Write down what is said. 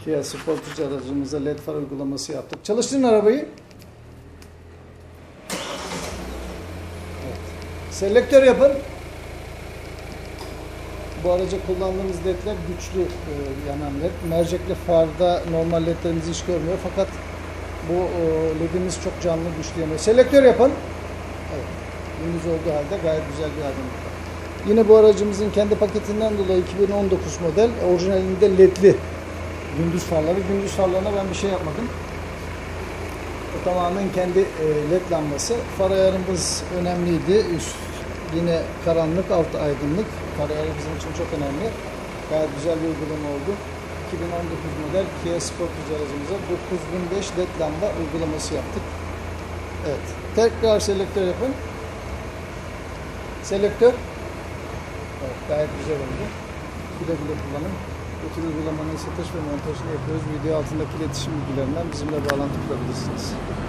Kia Sportage aracımıza led far uygulaması yaptık. Çalıştırın arabayı. Evet. Selektör yapın. Bu araca kullandığımız ledler güçlü yanan led. Mercekli farda normal ledlerimiz hiç görmüyor. Fakat bu ledimiz çok canlı, güçlü yanıyor. Selektör yapın. Evet. Gündüz olduğu halde gayet güzel bir aydınlık var. Yine bu aracımızın kendi paketinden dolayı 2019 model orijinalinde ledli gündüz farları. Gündüz farlarına ben bir şey yapmadım. O tamamen kendi led lambası. Far ayarımız önemliydi. Üst yine karanlık, alt aydınlık. Far ayarı bizim için çok önemli. Gayet güzel bir uygulama oldu. 2019 model Kia Sportage aracımıza 9005 led lamba uygulaması yaptık. Evet. Tekrar selektör yapın. Selektör. Evet, gayet güzel oldu. Güle güle kullanın. Bu tür uygulamanın satış ve montajını yapıyoruz. Video altındaki iletişim bilgilerinden bizimle bağlantı kurabilirsiniz.